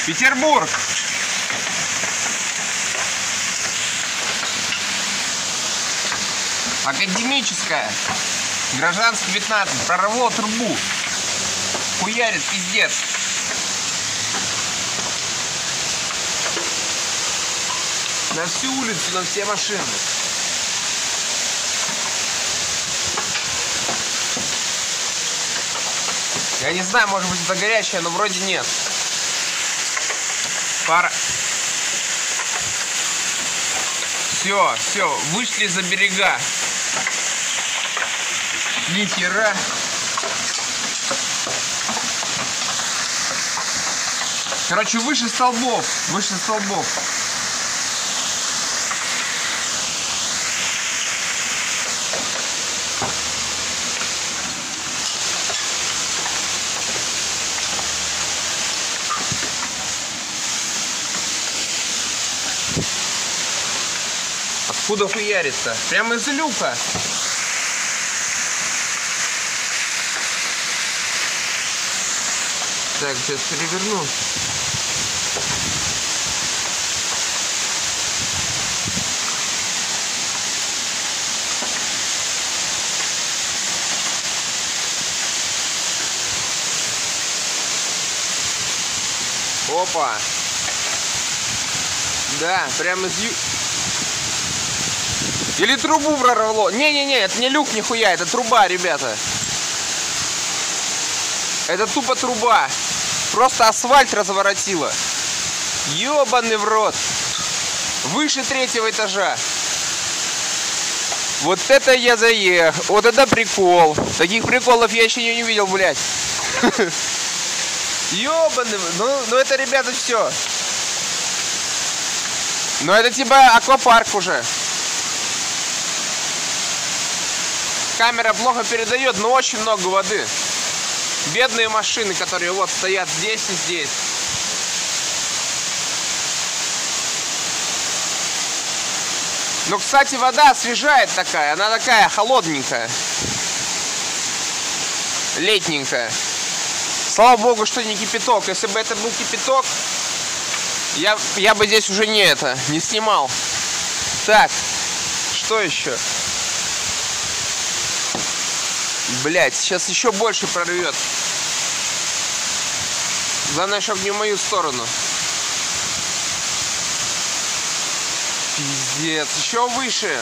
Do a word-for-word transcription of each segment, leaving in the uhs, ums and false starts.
Петербург. Академическая. Гражданский пятнадцать. Прорвало трубу. Хуярит, пиздец. На всю улицу, на все машины. Я не знаю, может быть это горячее, но вроде нет. Пара. Все, все, вышли за берега. Ни хера. Короче, выше столбов, выше столбов. Откуда хуярится? Прямо из люка. Так, сейчас переверну. Опа. Да, прямо из ю... Или трубу прорвало. Не-не-не, это не люк нихуя, это труба, ребята. Это тупо труба. Просто асфальт разворотило. Ёбаный в рот. Выше третьего этажа. Вот это я заехал. Вот это прикол. Таких приколов я еще не видел, блядь. Ёбаный. Ну, ну это, ребята, все. Ну это типа аквапарк уже. Камера плохо передает, но очень много воды. Бедные машины, которые вот стоят здесь и здесь. Ну, кстати, вода освежает такая. Она такая холодненькая. Летненькая. Слава богу, что не кипяток. Если бы это был кипяток, я, я бы здесь уже не это, не снимал. Так, что еще? Блять, сейчас еще больше прорвет. Главное, чтобы не в мою сторону. Пиздец, еще выше.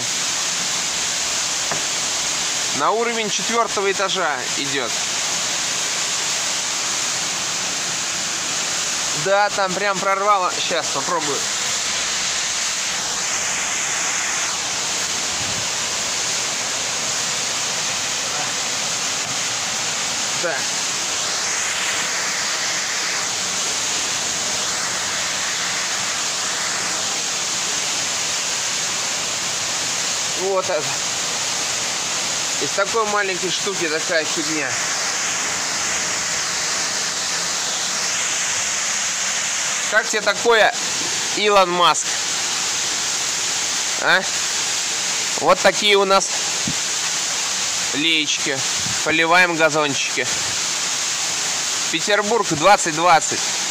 На уровень четвертого этажа идет. Да, там прям прорвало. Сейчас попробую. Так. Вот это. Из такой маленькой штуки такая фигня. Как тебе такое, Илон Маск? А? Вот такие у нас леечки. Поливаем газончики. Петербург двадцать двадцать.